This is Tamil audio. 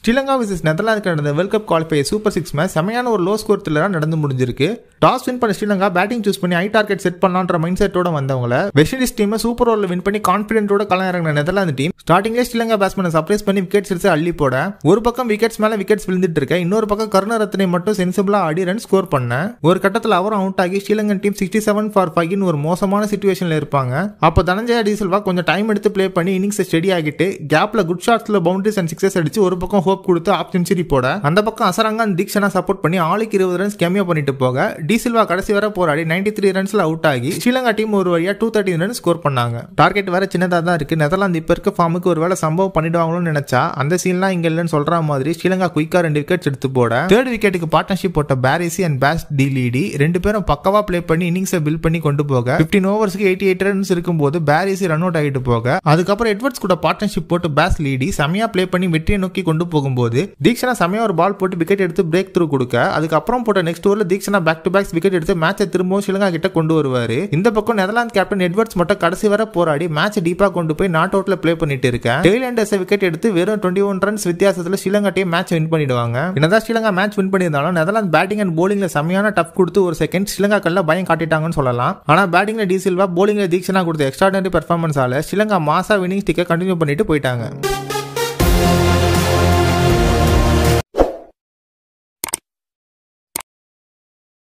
ஸ்ரீலங்கா விசஸ் நெதர்லாந்து நடந்த world cup qualifier super 6 match செமையான ஒரு லோ ஸ்கோர் த்ரில்லரா நடந்து முடிஞ்சிருக்கு. டாஸ் வின் பண்ண ஸ்ரீலங்கா பேட்டிங் சூஸ் பண்ணி ஹை டார்கெட் செட் பண்ணலான்ற மைண்ட் செட்டோட வந்தவங்கள வெஸ்ட் இண்டீஸ் டீம் சூப்பர் ஓவர்ல வின் பண்ணி கான்பிடென்ட்டோட களம் இறங்கின நெதர்லாந்து டீம் ஸ்டார்டிங்லேயே ஸ்ரீலங்கா பேட்ஸ்மேனை சர்ப்ரைஸ் பண்ணி விக்கெட்ஸ் எடுத்து அள்ளி போட ஒரு பக்கம் விக்கெட்ஸ் மேல விக்கெட்ஸ் விழுந்துட்டு இருக்க, இன்னொரு பக்கம் கருணரத்னே மட்டும் சென்சிபிளா ஆடி ரன் ஸ்கோர் பண்ண ஒரு கட்டத்தில் அவரும் அவுட் ஆகி ஸ்ரீலங்கன் டீம் 67-5 ஒரு மோசமான சிச்சுவேஷன்ல இருப்பாங்க. அப்ப தனஞ்சய டி சில்வா கொஞ்சம் டைம் எடுத்து பிளே பண்ணி இன்னிங்ஸ் ஸ்டெடி ஆகிட்டு கேப்ல குட் ஷாட்ஸ்ல பவுண்டரிஸ் அண்ட் சிக்ஸஸ் அடிச்சு ஒரு பக்கம் ஹோப் கொடுத்து ஆஃப் செஞ்சுரி போட, அந்த பக்கம் அசரங்கா தீக்ஷனா சப்போர்ட் பண்ணி ஆளுக்கு 20 ரன்ஸ் கேமியோ பண்ணிட்டு போக டி சில்வா கடைசி வரை போராடி 93 ரன்ஸ்ல அவுட் ஆகி ஸ்ரீலங்கா டீம் ஒரு வழியா 213 ரன் ஸ்கோர் பண்ணாங்க. டார்கெட் வேற சின்னதா தான் இருக்கு. நெதர்லாந்து இப்ப இருக்க ஃபார்முக்கு ஒருவேளை சம்பவம் பண்ணிடுவாங்களோன்னு நினைச்சா அந்த சீன்லாம் இங்க இல்லைன்னு சொல்ற மாதிரி ஸ்ரீலங்கா குயிக்கா 2 விக்கெட்ஸ் எடுத்து போட, தேர்ட் விக்கெட்டுக்கு பார்ட்னர்ஷிப் போட்ட பாரிசி அண்ட் பேஸ் டிலிடி 2 பேரும் பக்கவா பிளே பண்ணி இன்னிங்ஸை பில்ட் பண்ணி கொண்டு போக 15 ஓவர்ஸ்க்கு 88 ரன்ஸ் இருக்கும்போது பாரிசி ரன் அவுட் ஆகிட்டு போக, அதுக்கப்புறம் எட்வர்ட்ஸ் கூட பார்ட்னர்ஷிப் போட்டு பேஸ் லீடி செமையா பிளே பண்ணி வெற்றியை நோக்கி கொண்டு போகும்போது தீக்ஷனா செமையா ஒரு பால் போட்டு விக்கெட் எடுத்து பிரேக் த்ரூ கொடுக்க, அதுக்கப்புறம் போட்ட நெக்ஸ்ட் ஓவர்ல Theekshana back to back wicket எடுத்து மேட்சை திரும்பவும் ஸ்ரீலங்கா கிட்ட கொண்டு வருவாரு. இந்த பக்கம் நெதர்லாந்து கேப்டன் எட்வர்ட்ஸ் மட்டும் கடைசி வரை போராடி மேட்ச் டீப்பா கொண்டு போய் நாட் அவுட்ல பிளே பண்ணிட்டு இருக்கேன். டெய்லண்டர்ஸ் விக்கெட் எடுத்து வெறும் 21 ரன்ஸ் வித்தியாசத்துல ஸ்ரீலங்கா டீம் மேட்ச் வின் பண்ணிடுவாங்க. என்னதான் ஸ்ரீலங்கா மேட்ச் வின் பண்ணியிருந்தாலும் நெதர்லாந்து பேட்டிங் அண்ட் போலிங்ல செமையான டஃப் கொடுத்து ஒரு செகண்ட் ஸ்ரீலங்கா கல்ல பயம் காட்டிட்டாங்கன்னு சொல்லலாம். ஆனா பேட்டிங்ல டி சில்வா, போலிங்ல தீக்ஷனா கொடுத்த எக்ஸ்ட்ராடனரி பெர்ஃபார்மன்ஸால ஸ்ரீலங்கா மாசா வின்னிங் ஸ்டிக்கை கண்டினியூ பண்ணிட்டு போயிட்டாங்க.